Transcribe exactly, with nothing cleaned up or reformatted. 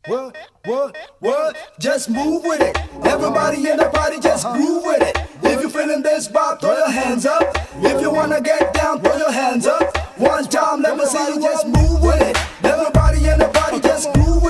what, what, what? Just move with it. Everybody in the party, just groove with it. If you're feeling this vibe, throw your hands up. If you wanna get down, throw your hands up. One time, let me see you just move with it.